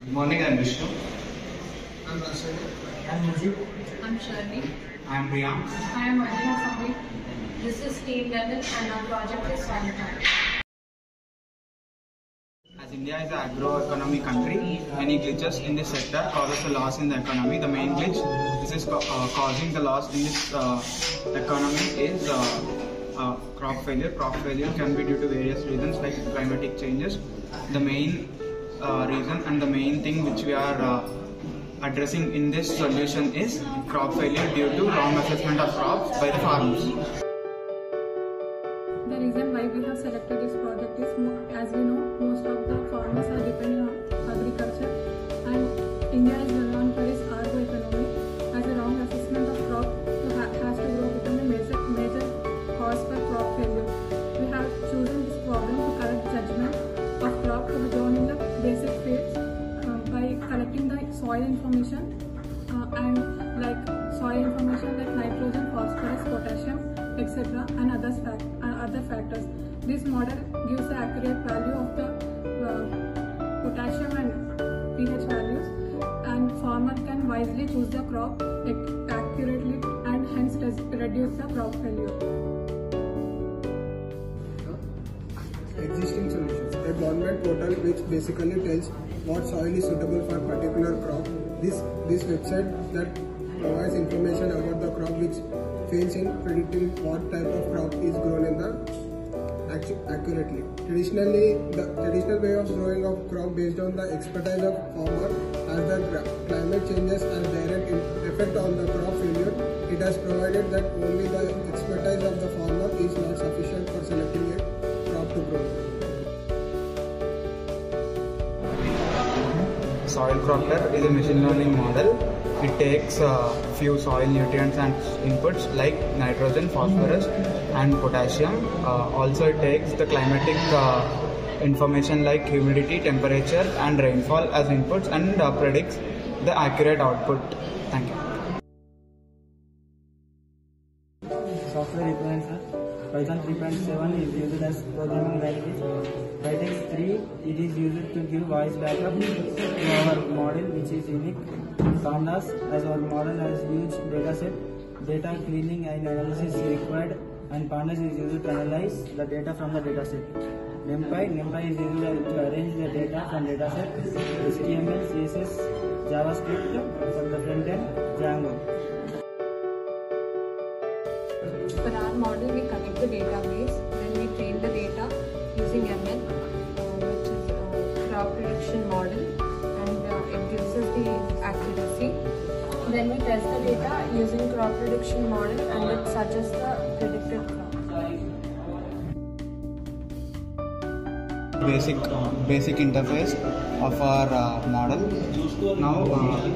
Good morning, I'm Vishnu. I'm Rashid. I'm Mujib. I'm Sharni. I'm Priyank. I am Arjuna Sami. This is Team Level and our project is Soil Plan. As India is an agro-economy country, any glitches in this sector causes a loss in the economy. The main glitch this is causing the loss in this economy is crop failure. Crop failure can be due to various reasons like climatic changes. The main reason and the main thing which we are addressing in this solution is crop failure due to wrong assessment of crops by the farmers. The reason why we have selected this project is, as we know, most of the farmers are depending on agriculture, and India is well known for its agro economy. As a wrong assessment of crop has to grow become a major cause for crop failure. We have chosen this problem to correct judgment of crop to be grown in the basic fields by collecting the soil information and soil information like nitrogen, phosphorus, potassium, etc. and other factors. This model gives the accurate value of the potassium and pH values, and farmer can wisely choose the crop accurately and hence reduce the crop failure. Existing solutions. A government portal which basically tells what soil is suitable for particular crop. This website that provides information about the crop which fails in predicting what type of crop is grown in the accurately. Traditionally, the traditional way of growing of crop based on the expertise of farmer, as the climate changes and direct effect on the crop failure, it has provided that only the expertise of the farmer is not sufficient for selecting a crop to grow. Soil Cropter is a machine learning model. It takes few soil nutrients and inputs like nitrogen, phosphorus and potassium. Also it takes the climatic information like humidity, temperature and rainfall as inputs and predicts the accurate output. Thank you. Software influencer. Python 3.7 is used as programming language. Vitex 3, it is used to give voice backup to our model, which is unique. Pandas, as our model has huge data set, data cleaning and analysis is required, and Pandas is used to analyze the data from the data set. NumPy is used to arrange the data from data set. HTML, CSS, JavaScript for the front end, Django. For our model, we connect the database, then we train the data using ML, which is crop prediction model, and it gives us the accuracy. Then we test the data using crop prediction model, and it suggests the predicted crop. Basic interface of our model. Now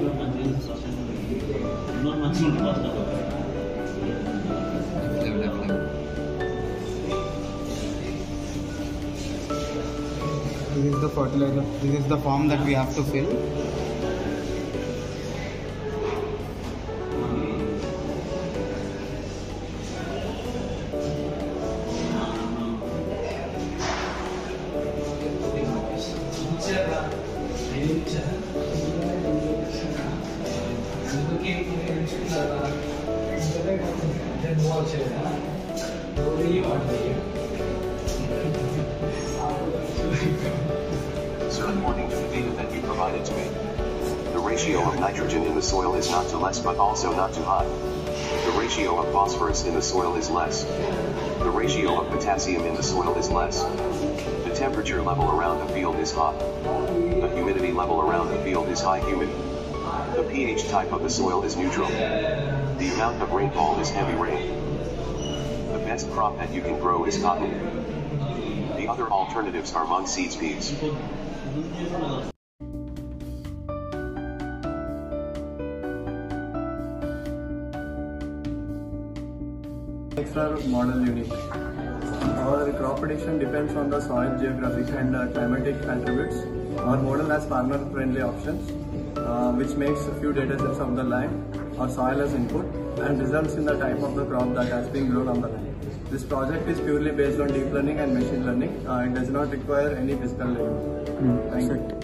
this is the fertilizer. This is the form that we have to fill. Sir, according to the data that you provided to me, the ratio of nitrogen in the soil is not too less but also not too high. The ratio of phosphorus in the soil is less. The ratio of potassium in the soil is less. The temperature level around the field is hot. The humidity level around the field is high humid. The pH type of the soil is neutral. The amount of rainfall is heavy rain. The best crop that you can grow is cotton. The other alternatives are mung seeds peas. Makes our model unique. Our crop prediction depends on the soil geographic and climatic attributes. Our model has farmer-friendly options, which makes a few data sets of the land or soil as input and results in the type of the crop that has been grown on the land. This project is purely based on deep learning and machine learning. It does not require any physical labor. Thank you.